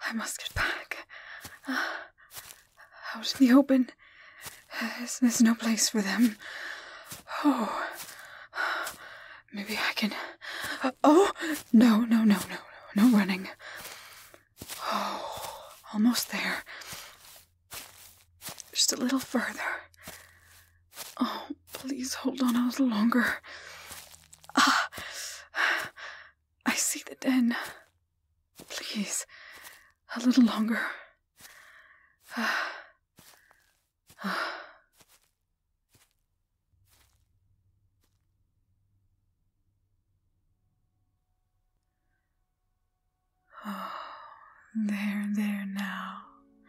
I must get back. Out in the open. There's no place for them. Oh. Maybe I can... Oh! No running. Oh, almost there. Just a little further. Oh, please hold on a little longer. I see the den. Please, a little longer. Oh, there now.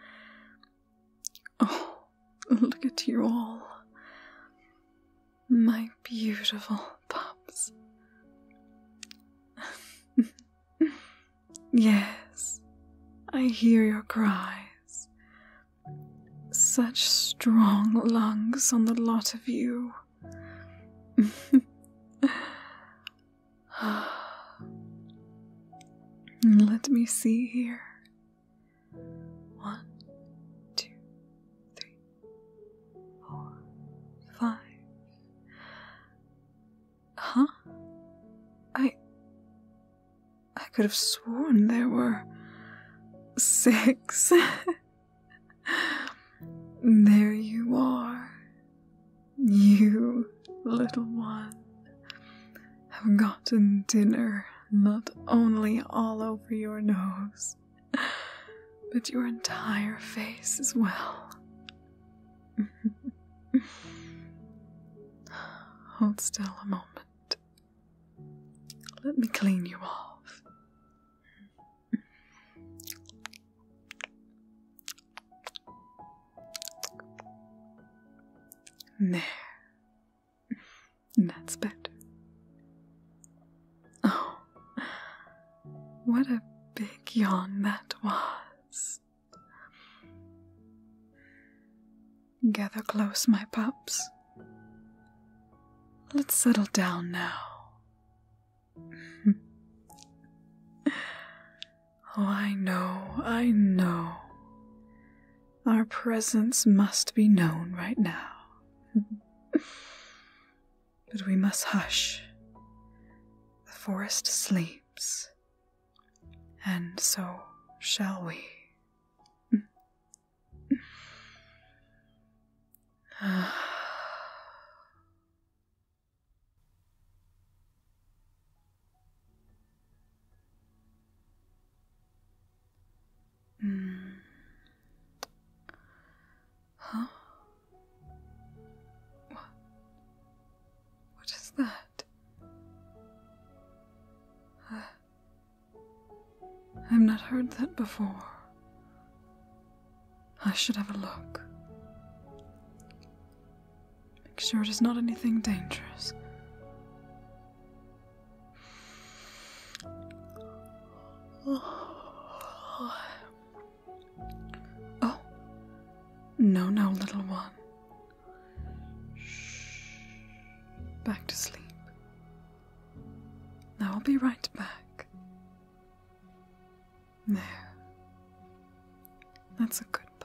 Oh, look at you all. My beautiful pups. Yes, I hear your cries. Such strong lungs on the lot of you. Let me see here. 1, 2, 3, 4, 5. Huh? I could have sworn there were 6. There you are. You, little one, have gotten dinner not only all over your nose, but your entire face as well. Hold still a moment. Let me clean you off. There. That's better. Oh, what a big yawn that was. Gather close, my pups. Let's settle down now. Oh, I know. Our presence must be known right now. But we must hush. The forest sleeps, and so shall we. Huh? What is that? I've not heard that before. I should have a look. Make sure it is not anything dangerous. Oh, no, little one. Shh. Back to sleep. Now I'll be right back. There. That's a good pup.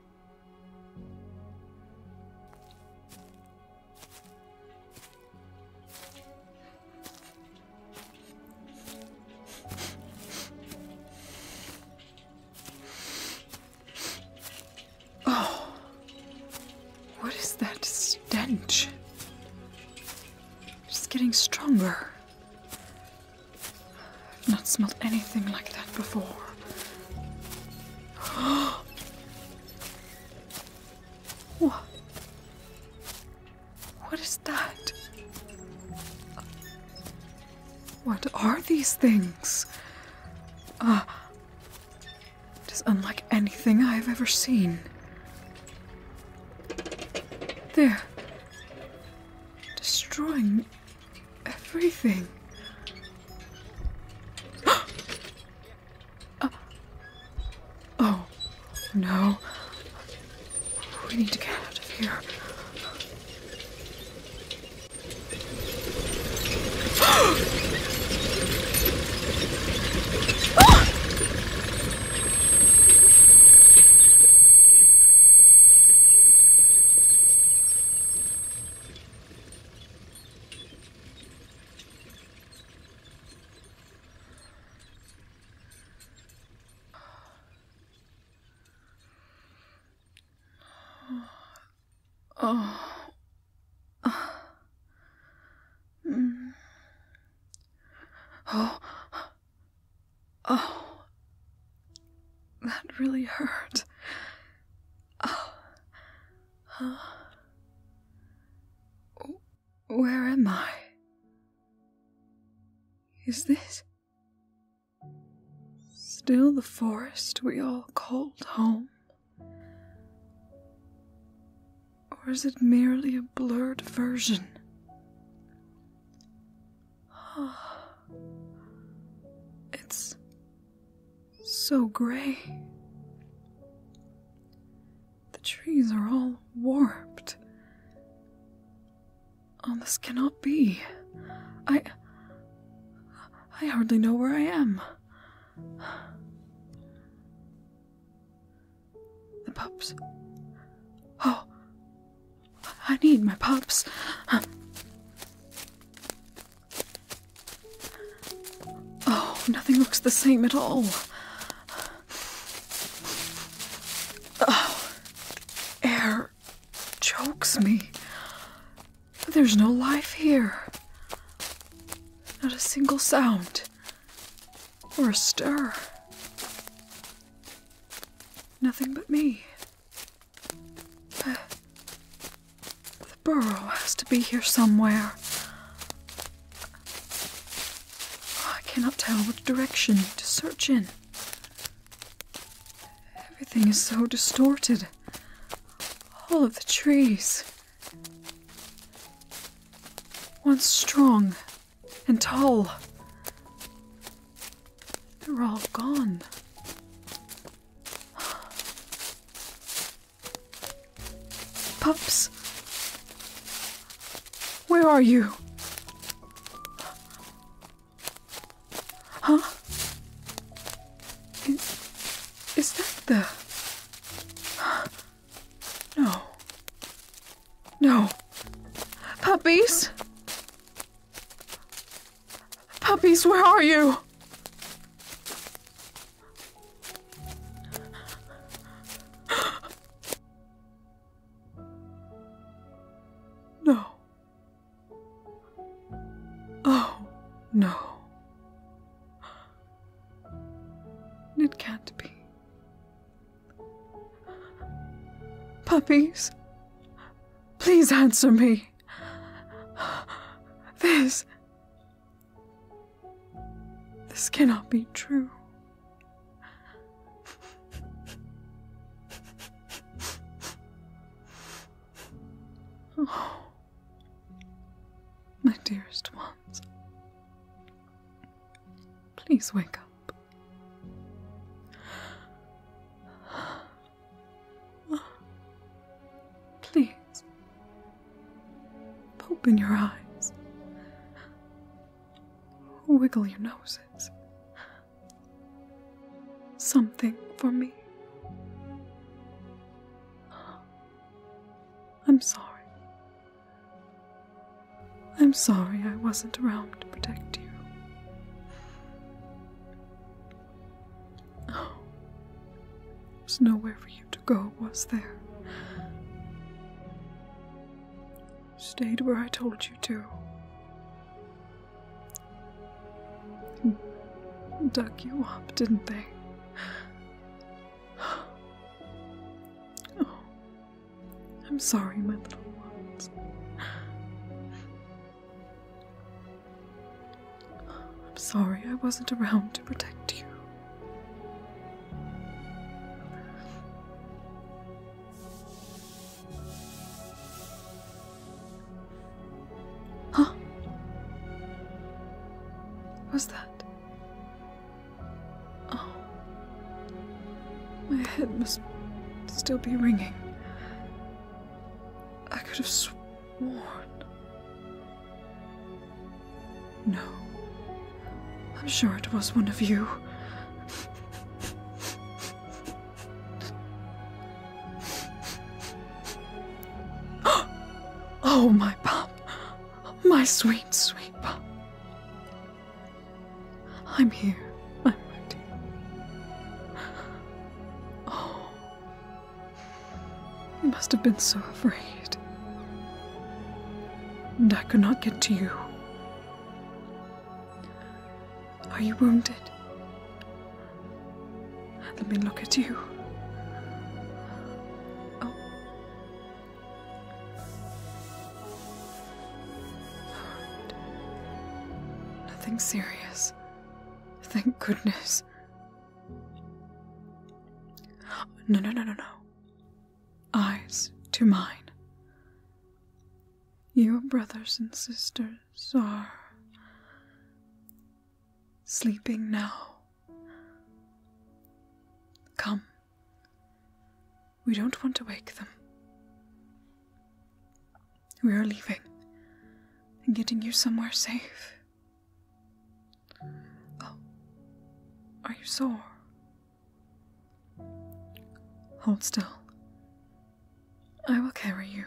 Oh, what is that stench? It's getting stronger. I've not smelled anything like that before. What is that? What are these things? It is unlike anything I have ever seen. They're destroying everything. Oh, no. We need to get out of here. Oh. Oh. Oh. That really hurt. Oh. Where am I? Is this still the forest we all called home? Or is it merely a blurred version? It's so gray. The trees are all warped. Oh, this cannot be. I hardly know where I am. The pups. Oh, I need my pups. Oh, nothing looks the same at all. Oh, air chokes me. There's no life here. Not a single sound. Or a stir. Nothing but me. The burrow has to be here somewhere. I cannot tell which direction to search in. Everything is so distorted. All of the trees. Once strong and tall. They're all gone. Pups, where are you? Huh? Is that the... No. No. Puppies? Puppies, where are you? No. Oh, no. It can't be. Puppies, please answer me. This cannot be true. Oh, my dearest ones, please wake up. Please, open your eyes. Wiggle your noses. Something for me. I'm sorry. I'm sorry I wasn't around to protect you. Oh, there's nowhere for you to go, was there? You stayed where I told you to. Dug you up, didn't they? Oh, I'm sorry, my little ones. I'm sorry I wasn't around to protect you. Huh? Was that? Oh. My head must still be ringing. I could have sworn. No. I'm sure it was one of you. Oh, my pup. My sweet, sweet pup. I'm here. I'm ready. Oh. You must have been so afraid. and I could not get to you. Are you wounded? Let me look at you. Oh. Nothing serious. Thank goodness. No. Eyes to mine. Your brothers and sisters are sleeping now. Come. We don't want to wake them. We are leaving and getting you somewhere safe. Oh, are you sore? Hold still. I will carry you.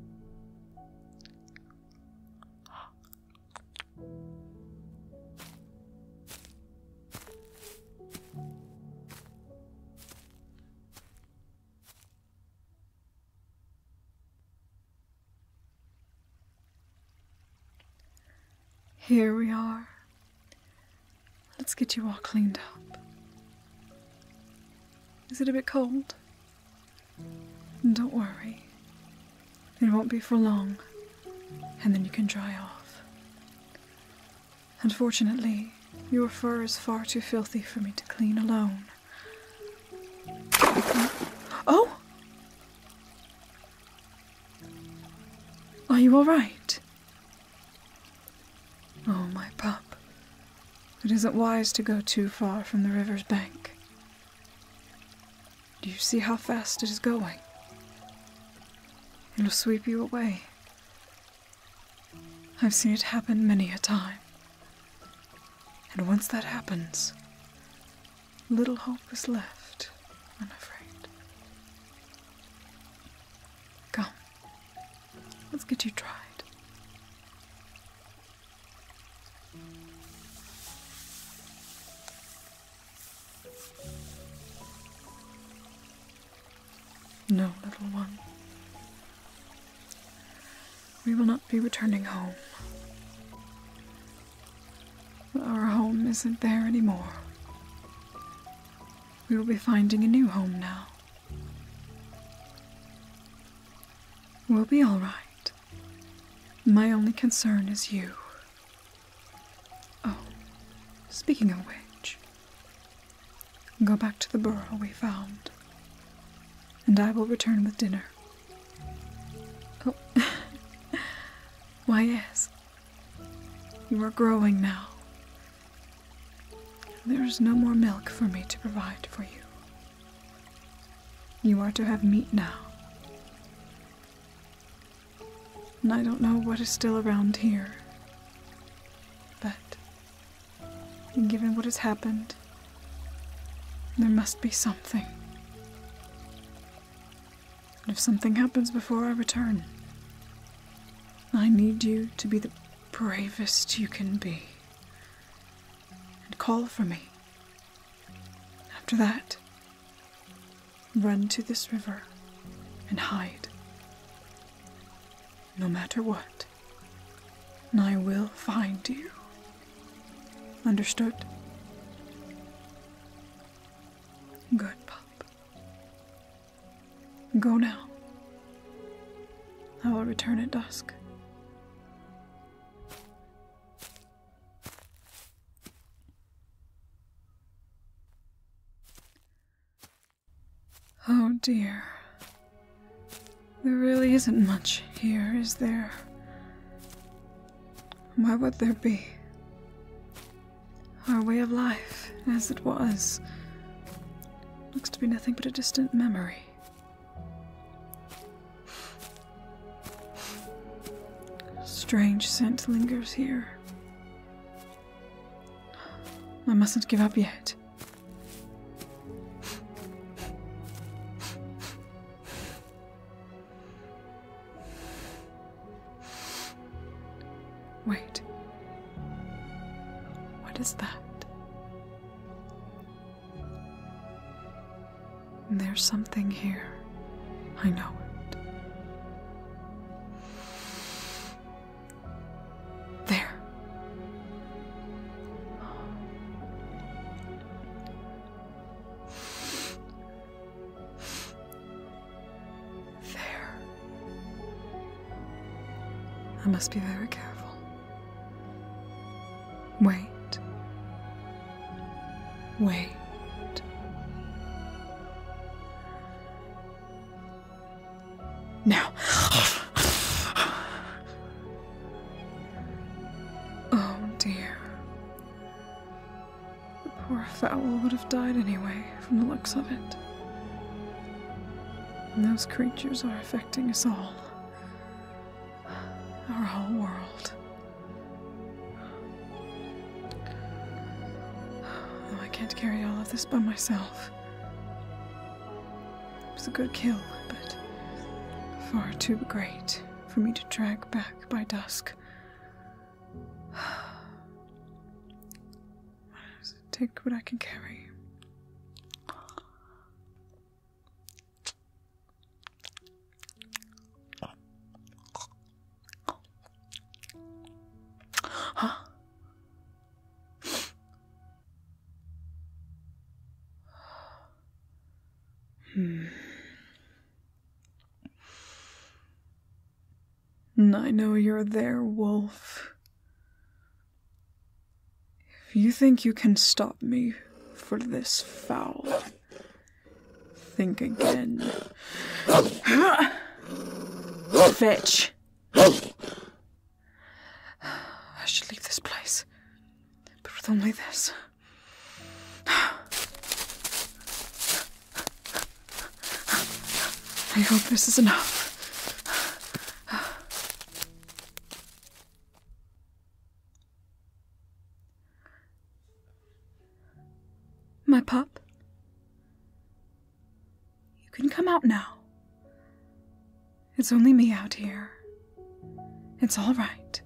Here we are. Let's get you all cleaned up. Is it a bit cold? Don't worry. It won't be for long, and then you can dry off. Unfortunately, your fur is far too filthy for me to clean alone. Oh! Are you all right? Oh, my pup. It isn't wise to go too far from the river's bank. Do you see how fast it is going? It'll sweep you away. I've seen it happen many a time. And once that happens, little hope is left, I'm afraid. Come, let's get you dried. No, little one. We will not be returning home. Our home isn't there anymore. We will be finding a new home now. We'll be all right. My only concern is you. Oh, speaking of which, go back to the burrow we found, and I will return with dinner. Oh, why yes, you are growing now. There is no more milk for me to provide for you. You are to have meat now. And I don't know what is still around here, but given what has happened, there must be something. And if something happens before I return, I need you to be the bravest you can be. And call for me. After that, run to this river and hide. No matter what, and I will find you. Understood? Good, pup. Go now. I will return at dusk. Oh dear. There really isn't much here, is there? Why would there be? Our way of life, as it was, looks to be nothing but a distant memory. Strange scent lingers here. I mustn't give up yet. Wait. What is that? There's something here. I know it. I must be very careful. Wait. Wait. Now. Oh dear. The poor fowl would have died anyway, from the looks of it. And those creatures are affecting us all. Our whole world. Oh, I can't carry all of this by myself. It was a good kill, but far too great for me to drag back by dusk. Take what I can carry. Huh? I know you're there, wolf. If you think you can stop me for this foul, think again. Fetch. I should leave this place, but with only this. I hope this is enough. My pup, you can come out now. It's only me out here. It's all right.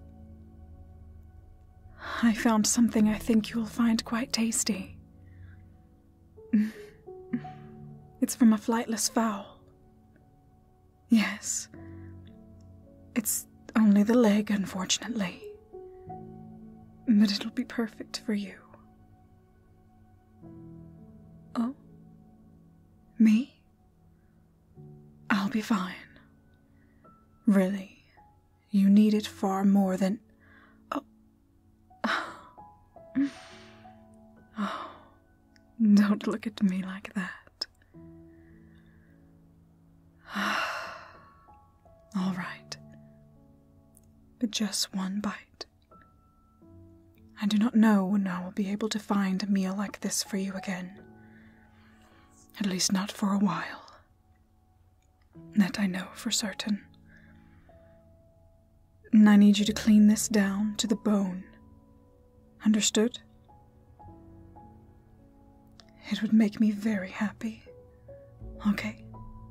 I found something I think you'll find quite tasty. It's from a flightless fowl. Yes. It's only the leg, unfortunately. But it'll be perfect for you. Oh? Me? I'll be fine. Really, you need it far more than... Oh, don't look at me like that. All right. But just one bite. I do not know when I will be able to find a meal like this for you again. At least not for a while. That I know for certain. And I need you to clean this down to the bone. Understood? It would make me very happy. Okay?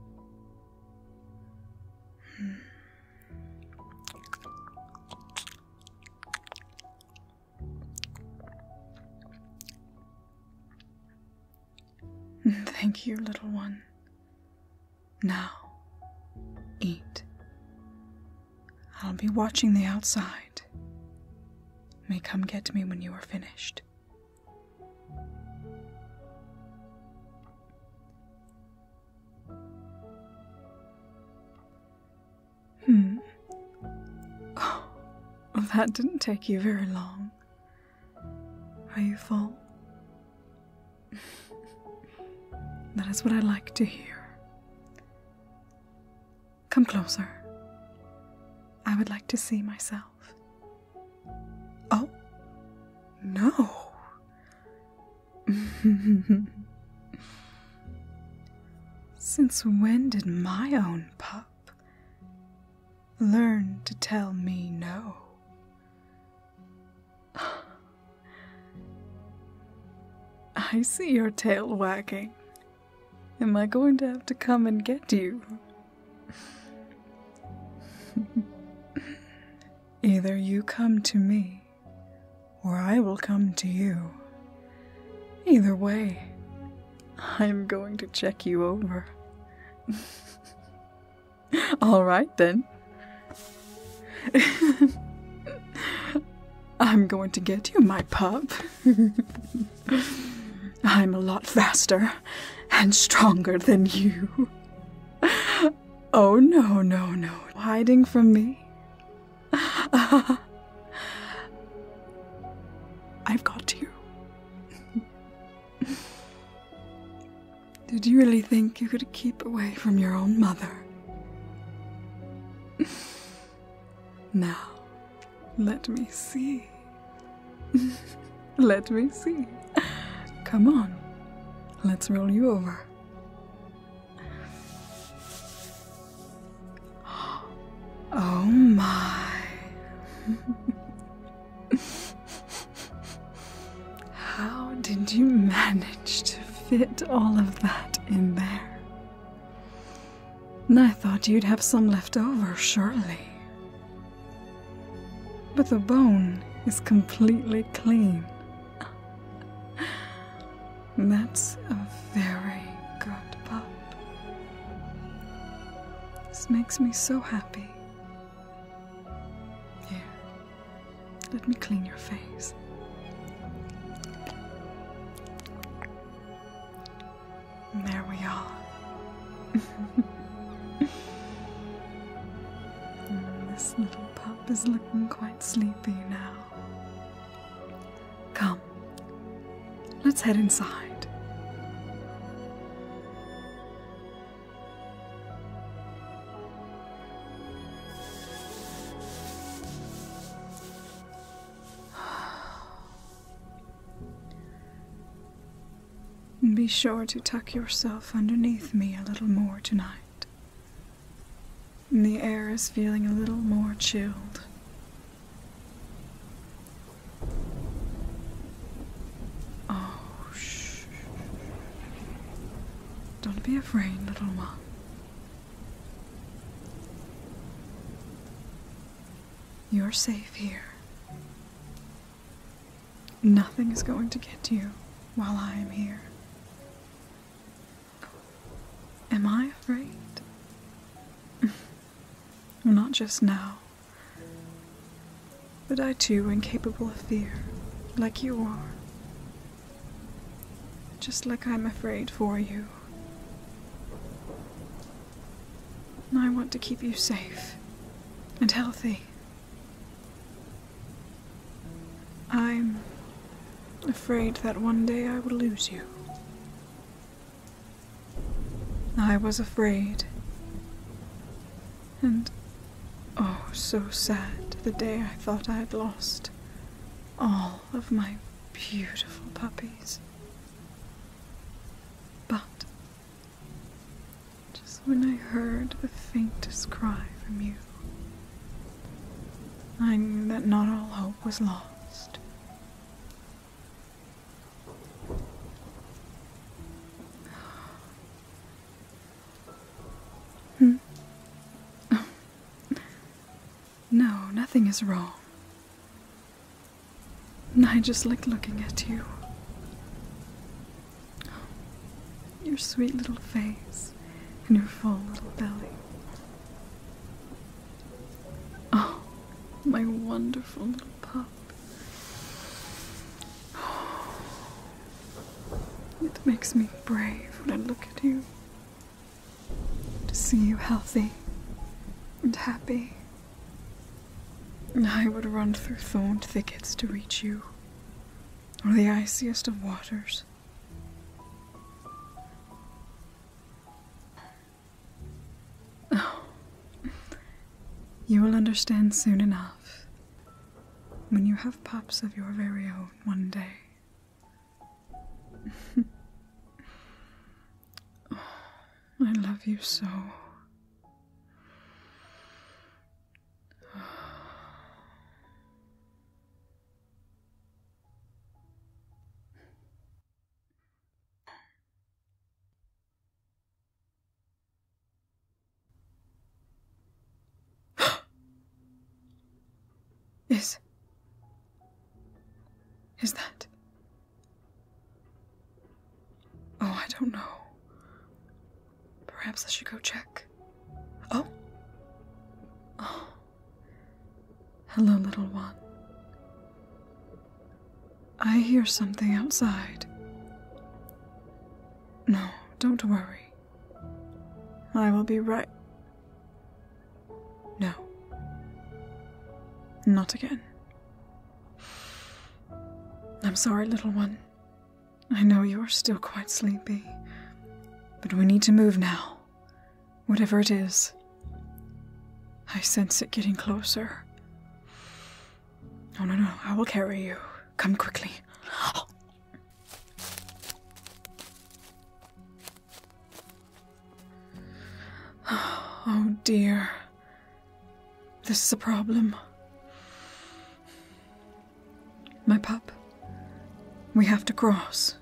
Thank you, little one. Now, eat. I'll be watching the outside. May come get me when you are finished. Oh, that didn't take you very long. Are you full? That is what I like to hear. Come closer. I would like to see myself. Oh, no. Since when did my own pup learn to tell me no? I see your tail wagging. Am I going to have to come and get you? Either you come to me, or I will come to you. Either way, I'm going to check you over. All right, then. I'm going to get you, my pup. I'm a lot faster and stronger than you. Oh, no, no, no. Hiding from me? I've got you. Did you really think you could keep away from your own mother? Now, let me see. Let me see. Come on, let's roll you over. Oh my. How did you manage to fit all of that in there? I thought you'd have some left over, surely. But the bone is completely clean. That's a very good pup. This makes me so happy. Here, let me clean your face. There we are. This little pup is looking quite sleepy now. Come, let's head inside. Be sure to tuck yourself underneath me a little more tonight. The air is feeling a little more chilled. Oh, shh. Don't be afraid, little one. You're safe here. Nothing is going to get you while I am here. Am I afraid? Not just now, but I too am capable of fear, like you are. Just like I'm afraid for you. I want to keep you safe and healthy. I'm afraid that one day I will lose you. I was afraid, and oh, so sad the day I thought I had lost all of my beautiful puppies. But just when I heard the faintest cry from you, I knew that not all hope was lost. No, nothing is wrong. I just like looking at you. Your sweet little face and your full little belly. Oh, my wonderful little pup. It makes me brave when I look at you. To see you healthy and happy. I would run through thorned thickets to reach you, or the iciest of waters. Oh, you will understand soon enough when you have pups of your very own one day. Oh, I love you so. Is that? Oh, I don't know. Perhaps I should go check. Oh. Oh. Hello, little one. I hear something outside. No, don't worry. I will be right. No. Not again. I'm sorry, little one. I know you are still quite sleepy, but we need to move now. Whatever it is. I sense it getting closer. Oh, no, I will carry you. Come quickly. Oh, dear. This is a problem. My pup, we have to cross.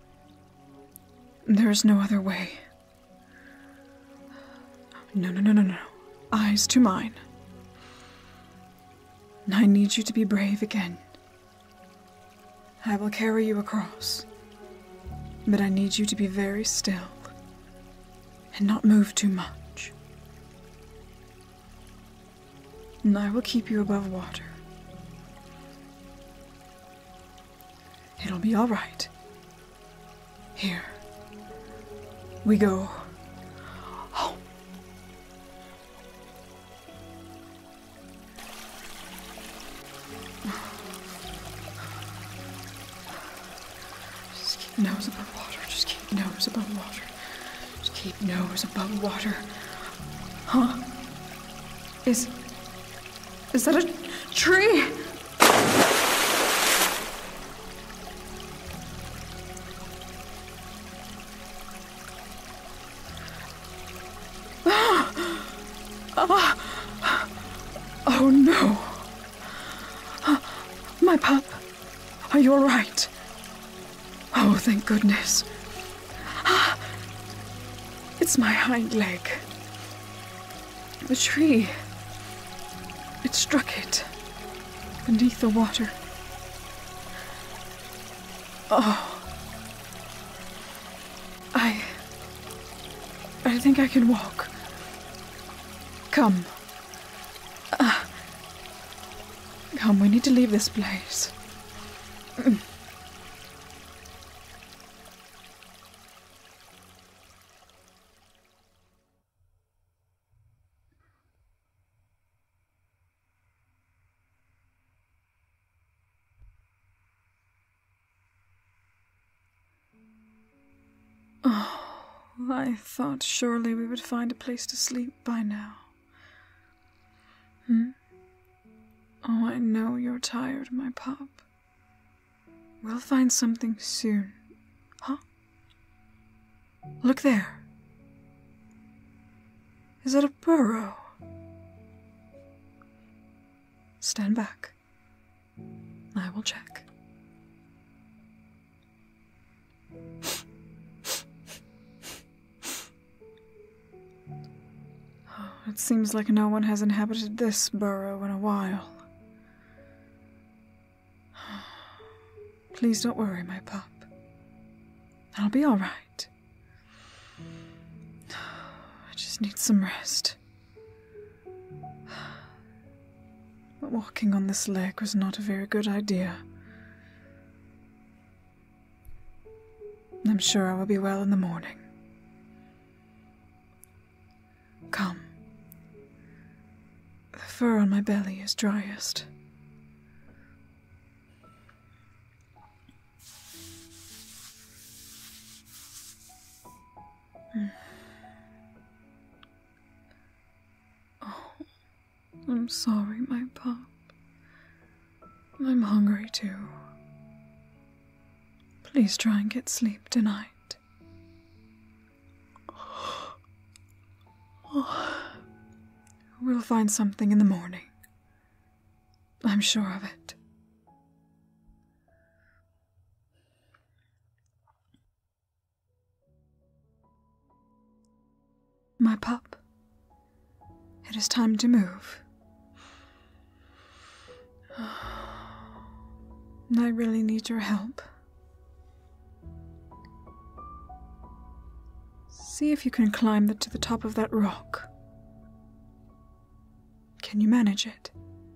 There is no other way. No. Eyes to mine. I need you to be brave again. I will carry you across, but I need you to be very still and not move too much. And I will keep you above water. It'll be all right. Here we go. Oh. Just keep nose above water. Just keep nose above water. Just keep nose above water. Huh? Is that a tree? Oh no. My pup, are you all right? Oh, thank goodness. It's my hind leg. The tree. It struck it beneath the water. Oh. I think I can walk. Come. Come, we need to leave this place. Oh, I thought surely we would find a place to sleep by now. Oh, I know you're tired, my pup. We'll find something soon. Huh? Look there. Is that a burrow? Stand back. I will check. Oh, it seems like no one has inhabited this burrow in a while. Please don't worry, my pup. I'll be all right. I just need some rest. But walking on this leg was not a very good idea. I'm sure I will be well in the morning. Come. The fur on my belly is driest. Oh, I'm sorry, my pup. I'm hungry too. Please try and get sleep tonight. We'll find something in the morning. I'm sure of it. My pup, it is time to move. I really need your help. See if you can climb to the top of that rock. Can you manage it?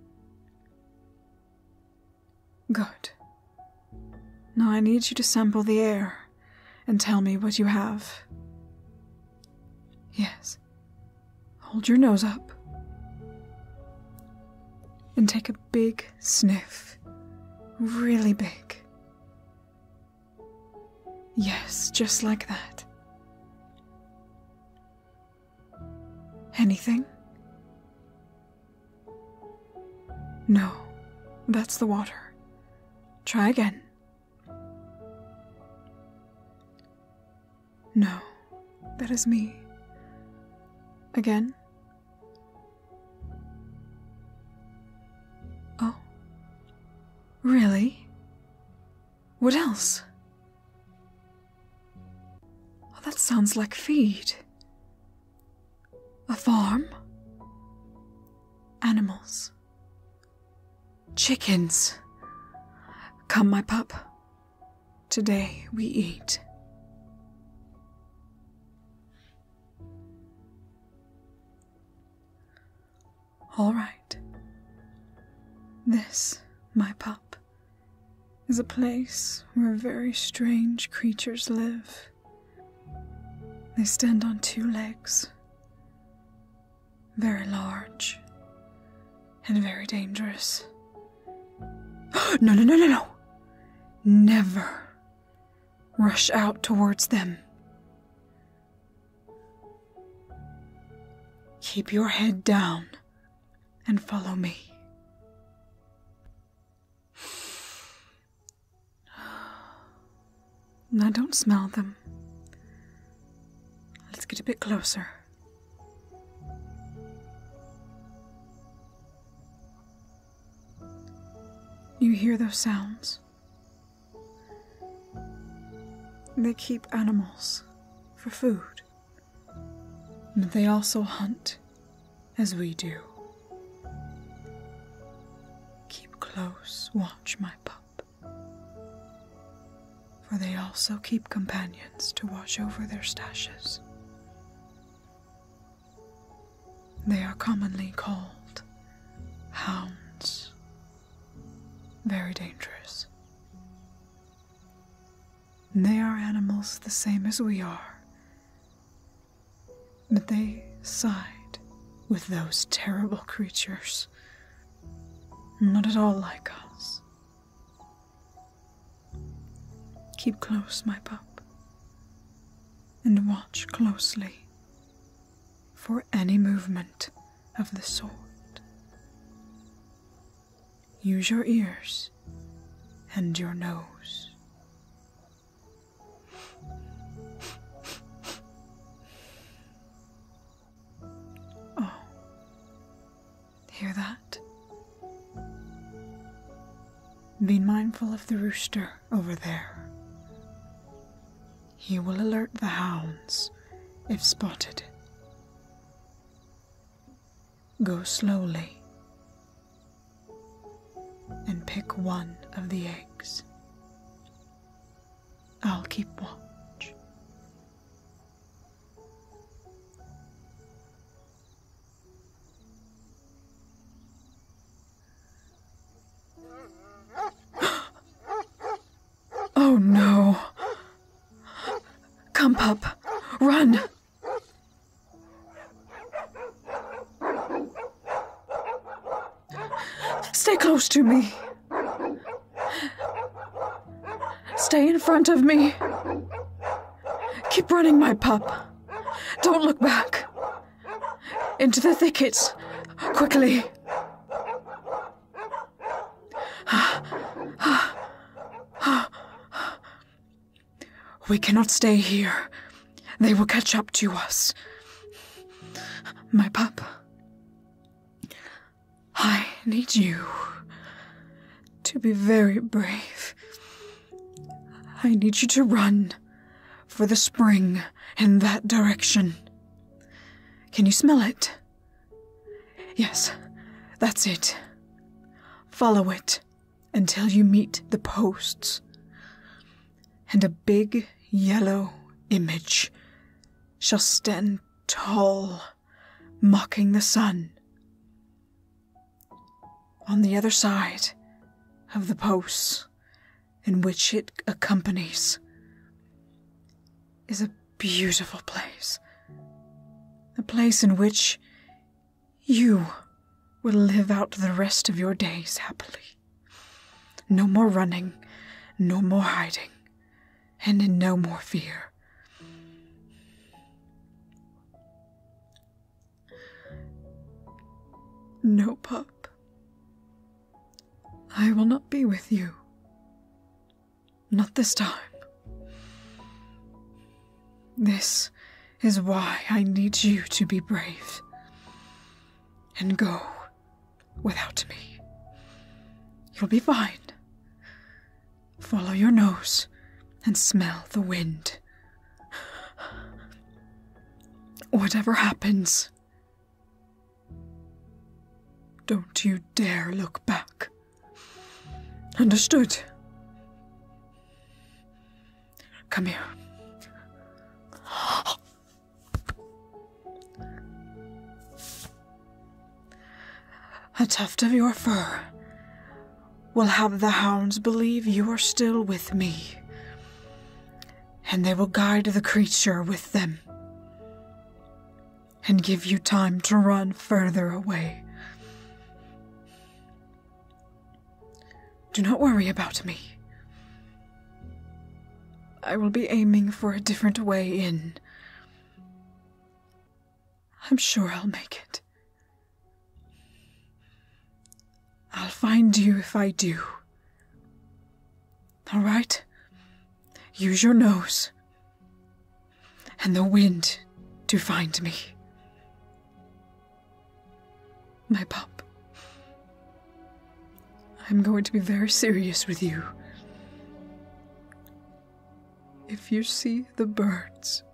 Good. Now I need you to sample the air and tell me what you have. Yes. Hold your nose up. and take a big sniff. Really big. Yes, just like that. Anything? No, that's the water. Try again. No, that is me. Again. Oh, really? What else? Oh, that sounds like feed. A farm? Animals. Chickens. Come, my pup. Today we eat. All right. This, my pup, is a place where very strange creatures live. They stand on two legs, very large and very dangerous. No, no, no, no, no! Never rush out towards them. Keep your head down and follow me. I don't smell them. Let's get a bit closer. You hear those sounds? They keep animals for food, but they also hunt as we do. Keep close watch, my pup, for they also keep companions to watch over their stashes. They are commonly called hounds. Very dangerous. They are animals the same as we are, but they side with those terrible creatures. Not at all like us. Keep close, my pup, and watch closely for any movement of the sort. Use your ears and your nose. Oh, hear that? Be mindful of the rooster over there. He will alert the hounds if spotted. Go slowly and pick one of the eggs. I'll keep watch. Oh no! Come, pup, run! Stay close to me. Stay in front of me. Keep running, my pup. Don't look back. Into the thickets. Quickly. We cannot stay here. They will catch up to us. My pup. I need you to be very brave. I need you to run for the spring in that direction. Can you smell it? Yes, that's it. Follow it until you meet the posts. And a big yellow image shall stand tall, mocking the sun. On the other side of the posts in which it accompanies is a beautiful place. A place in which you will live out the rest of your days happily. No more running, no more hiding, and in no more fear. No, pup. I will not be with you. Not this time. This is why I need you to be brave and go without me. You'll be fine. Follow your nose and smell the wind. Whatever happens, don't you dare look back. Understood? Come here. A tuft of your fur will have the hounds believe you are still with me, and they will guide the creature with them and give you time to run further away. Do not worry about me. I will be aiming for a different way in. I'm sure I'll make it. I'll find you if I do. All right? Use your nose and the wind to find me. My pup, I'm going to be very serious with you. If you see the birds,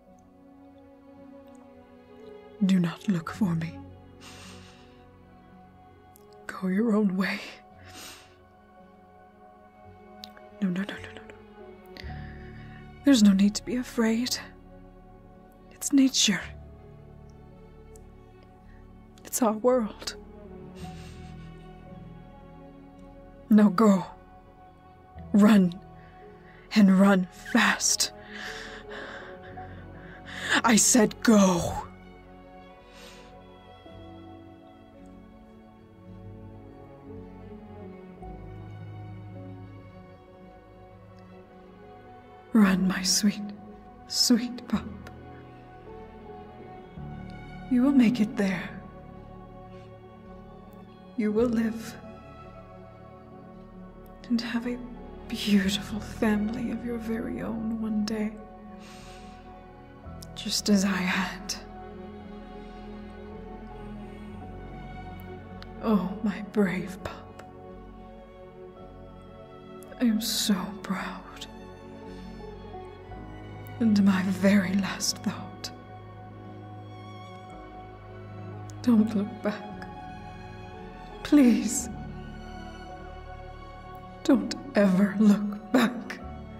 do not look for me. Go your own way. No. There's no need to be afraid. It's nature. It's our world. Now go. Run. And run fast. I said go. Run, my sweet, sweet pup. You will make it there. You will live and have a beautiful family of your very own one day, just as I had. Oh, my brave pup. I am so proud. And my very last thought. Don't look back. Please. Don't ever look back.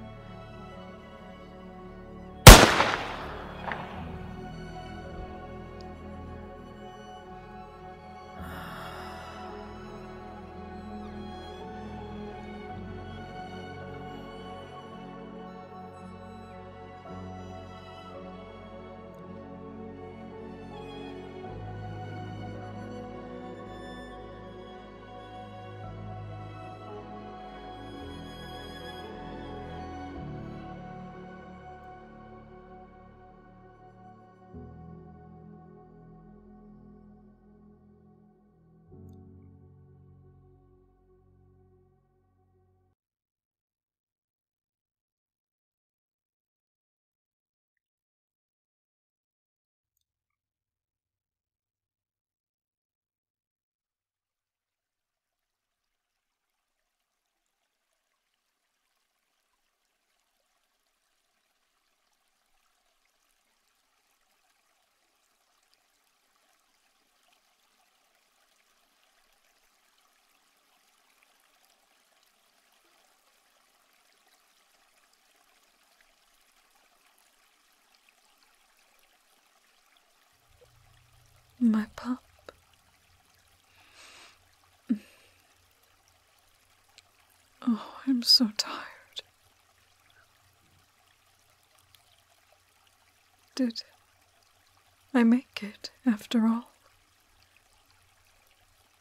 My pup. Oh, I'm so tired. Did I make it after all?